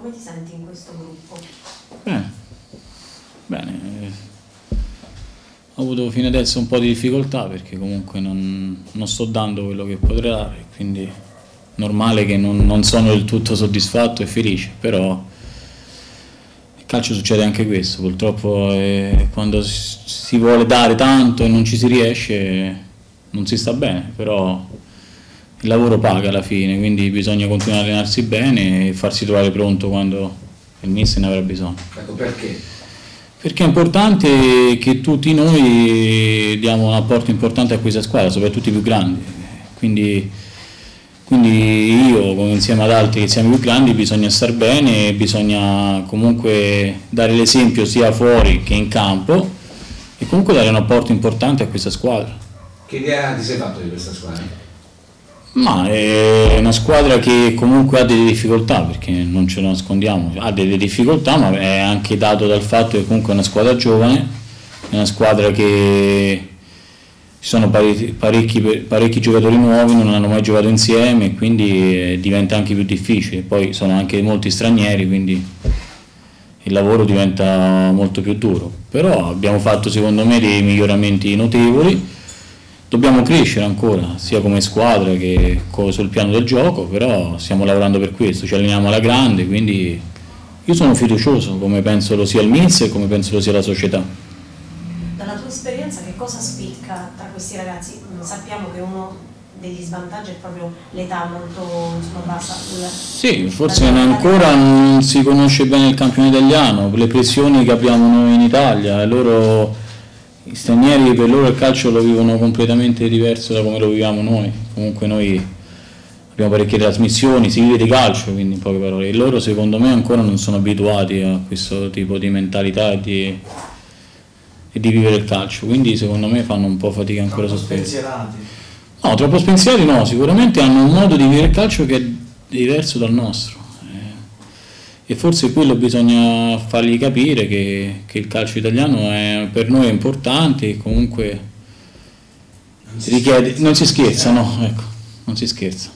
come ti senti in questo gruppo? Bene. Ho avuto fino adesso un po' di difficoltà perché comunque non sto dando quello che potrei dare, quindi è normale che non sono del tutto soddisfatto e felice, però il calcio succede anche questo, purtroppo quando si vuole dare tanto e non ci si riesce non si sta bene, però il lavoro paga alla fine, quindi bisogna continuare a allenarsi bene e farsi trovare pronto quando il mister ne avrà bisogno. Ecco perché? Perché è importante che tutti noi diamo un apporto importante a questa squadra, soprattutto i più grandi, quindi io, come insieme ad altri che siamo più grandi, bisogna star bene, bisogna comunque dare l'esempio sia fuori che in campo e comunque dare un apporto importante a questa squadra. Che idea ti sei fatto di questa squadra? Ma è una squadra che comunque ha delle difficoltà, perché non ce lo nascondiamo, ha delle difficoltà, ma è anche dato dal fatto che comunque è una squadra giovane, è una squadra che ci sono parecchi giocatori nuovi, non hanno mai giocato insieme, quindi diventa anche più difficile. Poi sono anche molti stranieri, quindi il lavoro diventa molto più duro. Però abbiamo fatto secondo me dei miglioramenti notevoli. Dobbiamo crescere ancora, sia come squadra che sul piano del gioco, però stiamo lavorando per questo, ci alleniamo alla grande, quindi io sono fiducioso, come penso lo sia il mister e come penso lo sia la società. Dalla tua esperienza che cosa spicca tra questi ragazzi? Sappiamo che uno degli svantaggi è proprio l'età molto bassa. Sì, forse ancora non si conosce bene il campione italiano, le pressioni che abbiamo noi in Italia, gli stranieri per loro il calcio lo vivono completamente diverso da come lo viviamo noi. Comunque noi abbiamo parecchie trasmissioni, si vive di calcio, quindi in poche parole. E loro secondo me ancora non sono abituati a questo tipo di mentalità e di vivere il calcio, quindi secondo me fanno un po' fatica ancora su questo. No, troppo spensierati no, sicuramente hanno un modo di vivere il calcio che è diverso dal nostro. E forse quello bisogna fargli capire che il calcio italiano per noi è importante e comunque richiede, non si scherza, no, ecco, non si scherza.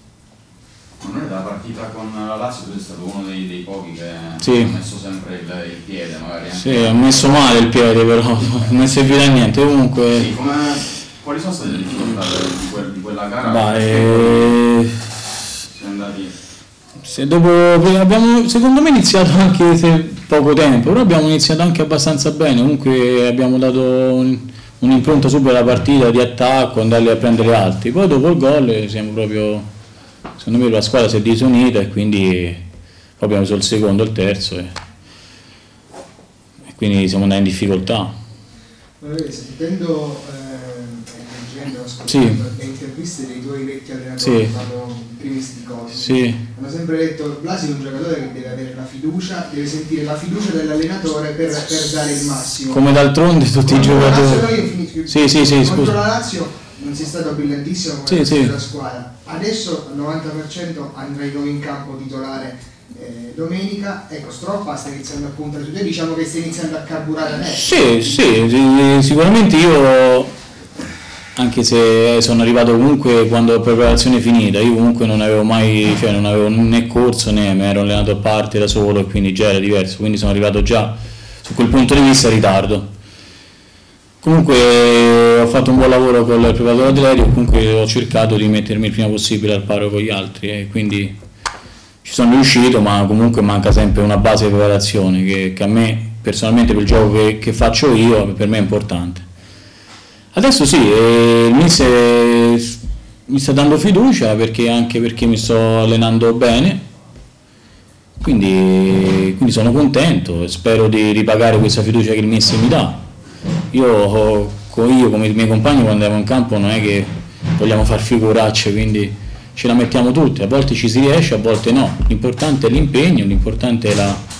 Non è la partita con la Lazio, tu sei stato uno dei pochi che sì, ha messo sempre il piede, magari anche. Sì, ha messo male il piede però, non è servito a niente, comunque. Sì, quali sono state le difficoltà di quella gara? Siamo andati. Abbiamo secondo me iniziato anche se poco tempo, però abbiamo iniziato anche abbastanza bene, comunque abbiamo dato un'impronta subito alla partita di attacco, andare a prendere alti, poi dopo il gol siamo proprio, secondo me la squadra si è disunita e quindi poi abbiamo preso il secondo, il terzo e quindi siamo andati in difficoltà. Sentendo leggendo, ascoltando le interviste dei tuoi vecchi allenatori sì, che fanno primisti gol, sì, hanno sempre detto Blasi è un giocatore che deve avere la fiducia, deve sentire la fiducia dell'allenatore per dare il massimo. Come d'altronde tutti i giocatori. Sì, contro la Lazio non sei stato brillantissimo come la squadra. Adesso al 90% andrai noi in campo titolare domenica, ecco, Stroppa sta iniziando a puntare su te, diciamo che stai iniziando a carburare adesso. Sì, sicuramente io, anche se sono arrivato comunque quando la preparazione è finita, io comunque non avevo mai, non avevo né corso né mi ero allenato a parte da solo e quindi già era diverso, quindi sono arrivato già su quel punto di vista in ritardo. Comunque ho fatto un buon lavoro con il preparatore atletico, comunque ho cercato di mettermi il prima possibile al paro con gli altri e quindi ci sono riuscito, ma comunque manca sempre una base di preparazione che a me personalmente per il gioco che faccio io per me è importante. Adesso sì, il mister mi sta dando fiducia anche perché mi sto allenando bene, quindi sono contento e spero di ripagare questa fiducia che il mister mi dà. Io come i miei compagni quando andiamo in campo non è che vogliamo far figuracce, quindi ce la mettiamo tutti, a volte ci si riesce, a volte no, l'importante è l'impegno, l'importante è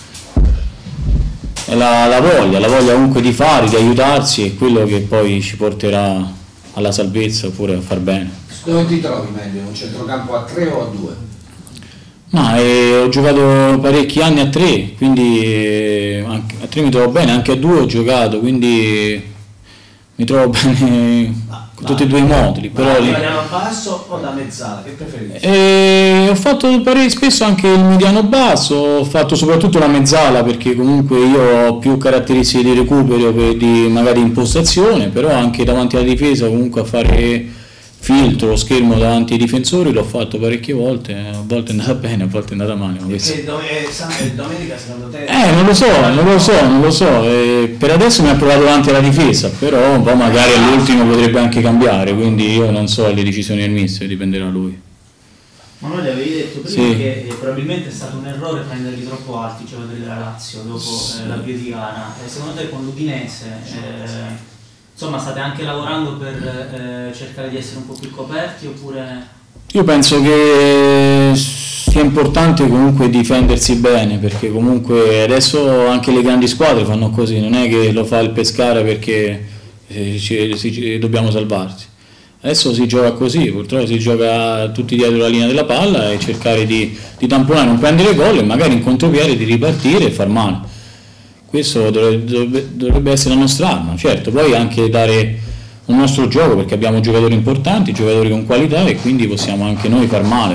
la voglia comunque di fare, di aiutarsi, è quello che poi ci porterà alla salvezza oppure a far bene. Dove ti trovi meglio, un centrocampo a 3 o a 2? Ma ho giocato parecchi anni a 3, quindi anche a 3 mi trovo bene, anche a 2 ho giocato, quindi mi trovo bene con tutti e due i moduli. Però mediano basso o da mezzala, che preferisci? Ho fatto spesso anche il mediano basso, ho fatto soprattutto la mezzala perché comunque io ho più caratteristiche di recupero che di magari impostazione, però anche davanti alla difesa comunque a fare filtro, schermo davanti ai difensori l'ho fatto parecchie volte, a volte è andata bene, a volte è andata male. Perché domenica secondo te? Non lo so. Per adesso mi ha provato davanti alla difesa, però un po' magari all'ultimo potrebbe anche cambiare, quindi io non so le decisioni del mister, dipenderà da lui. Ma noi gli avevi detto prima che probabilmente è stato un errore prenderli troppo alti i giocatori della Lazio dopo la Chiesicana. Secondo te con l'Udinese insomma state anche lavorando per cercare di essere un po' più coperti oppure? Io penso che sia importante comunque difendersi bene, perché comunque adesso anche le grandi squadre fanno così, non è che lo fa il Pescara perché dobbiamo salvarsi. Adesso si gioca così, purtroppo si gioca tutti dietro la linea della palla e cercare di tamponare, non prendere gol e magari in contropiede di ripartire e far male. Questo dovrebbe essere la nostra arma, certo, poi anche dare un nostro gioco perché abbiamo giocatori importanti, giocatori con qualità e quindi possiamo anche noi far male.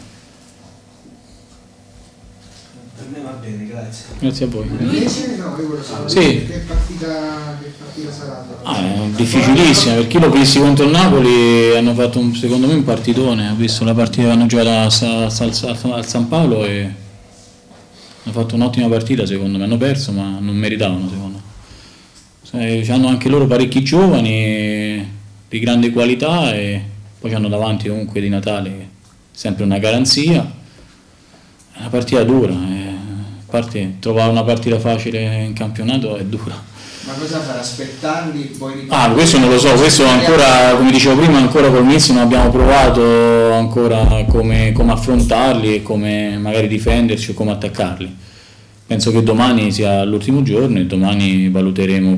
Per me va bene, grazie. Grazie a voi. Sì. Che partita sarà? È difficilissima perché io l'ho visto contro il Napoli, hanno fatto secondo me un partitone, ho visto la partita che hanno giocato al San Paolo e hanno fatto un'ottima partita secondo me, hanno perso ma non meritavano secondo me. Hanno anche loro parecchi giovani di grande qualità e poi hanno davanti comunque Di Natale, sempre una garanzia. È una partita dura, a parte trovare una partita facile in campionato è dura. Ma cosa fare? Aspettarli? Poi questo non lo so, questo ancora, come dicevo prima, ancora col mister non abbiamo provato ancora come affrontarli e come magari difenderci o come attaccarli. Penso che domani sia l'ultimo giorno e domani valuteremo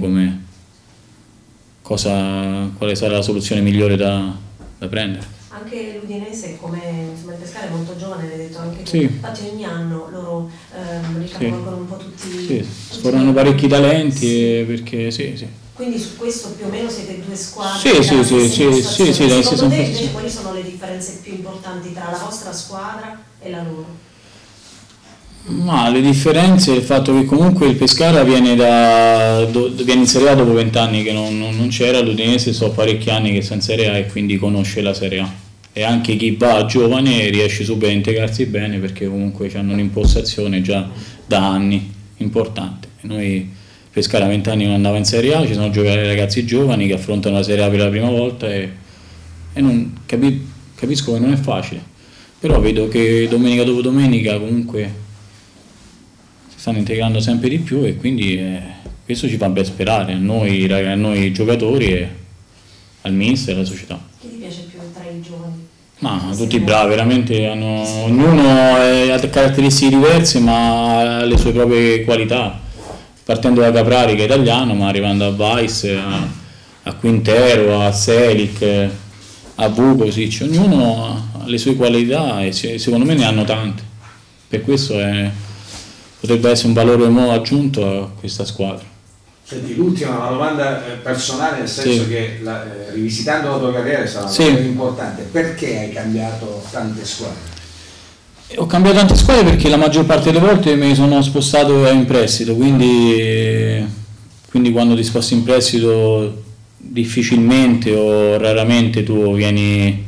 quale sarà la soluzione migliore da prendere. Anche l'Udinese, come insomma, il Pescara è molto giovane, l'hai detto anche tu, sì. Infatti ogni anno loro ricaполgono un po' tutti. Sforano parecchi talenti perché sì. Quindi su questo più o meno siete due squadre. Sì, Secondo te invece quali sono le differenze più importanti tra la vostra squadra e la loro? Ma le differenze è il fatto che comunque il Pescara viene in Serie A dopo 20 anni che non c'era, l'Udinese so parecchi anni che sta in Serie A e quindi conosce la Serie A. E anche chi va giovane riesce subito a integrarsi bene perché comunque hanno un'impostazione già da anni importante. Noi Pescara a 20 anni non andava in Serie A, ci sono giocati ragazzi giovani che affrontano la Serie A per la prima volta e non capisco che non è facile, però vedo che domenica dopo domenica comunque si stanno integrando sempre di più e quindi questo ci fa ben sperare a noi giocatori e al mister e alla società. Chi ti piace più tra i giovani? Ma tutti bravi, veramente ognuno ha caratteristiche diverse ma ha le sue proprie qualità, partendo da Caprari che è italiano ma arrivando a Weiss, a Quintero, a Selic, a Vukovic, ognuno ha le sue qualità e secondo me ne hanno tante, per questo potrebbe essere un valore aggiunto a questa squadra. Senti, l'ultima, una domanda personale, nel senso che rivisitando la tua carriera sarà importante, perché hai cambiato tante squadre? Ho cambiato tante squadre perché la maggior parte delle volte mi sono spostato in prestito, quindi quando ti sposti in prestito difficilmente o raramente tu vieni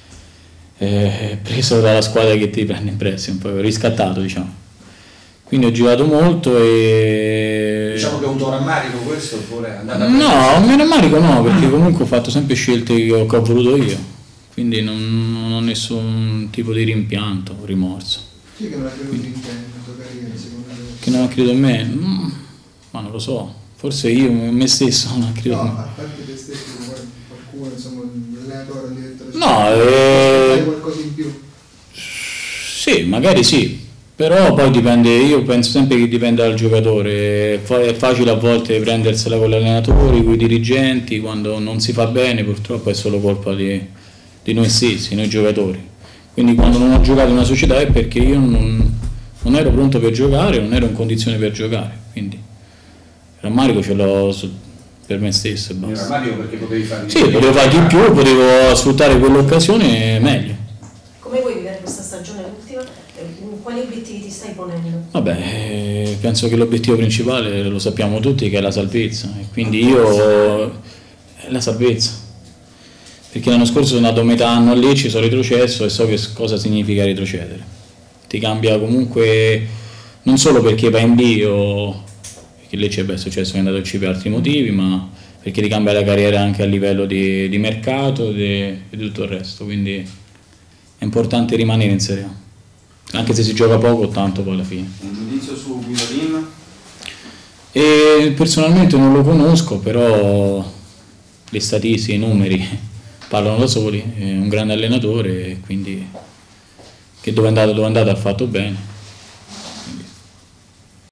preso dalla squadra che ti prende in prestito, un po' riscattato diciamo. Quindi ho girato molto e... Diciamo che è un tuo rammarico questo oppure è andata No, un mio rammarico no, perché comunque ho fatto sempre scelte che ho voluto io, quindi non ho nessun tipo di rimpianto o rimorso. Chi è che non ha creduto in te nella tua carriera secondo te? Che non ha creduto in me? Ma non lo so, forse io, me stesso non ha creduto in me. No, a parte te stesso, qualcuno, insomma, l'allenatore, il direttore... No, fai qualcosa in più? Sì, magari sì. Però poi dipende, io penso sempre che dipenda dal giocatore, è facile a volte prendersela con gli allenatori, con i dirigenti, quando non si fa bene purtroppo è solo colpa di noi stessi, noi giocatori. Quindi quando non ho giocato in una società è perché io non ero pronto per giocare, non ero in condizione per giocare, quindi il rammarico ce l'ho per me stesso e basta. Perché potevi fare sì, potevo fare di più, potevo sfruttare quell'occasione meglio. Come vuoi vivere questa stagione ultima? Quali obiettivi ti stai ponendo? Vabbè, penso che l'obiettivo principale lo sappiamo tutti, che è la salvezza, e quindi io la salvezza, perché l'anno scorso sono andato a metà anno a Lecce, sono retrocesso e so che cosa significa retrocedere. Ti cambia comunque, non solo perché vai in B o perché Lecce è successo che è andato in C per altri motivi, ma perché ti cambia la carriera anche a livello di mercato e di tutto il resto, quindi è importante rimanere in Serie A. Anche se si gioca poco, tanto poi alla fine. Un giudizio su Guidolin? Personalmente non lo conosco, però le statistiche, i numeri parlano da soli, è un grande allenatore, quindi che dove è andato ha fatto bene.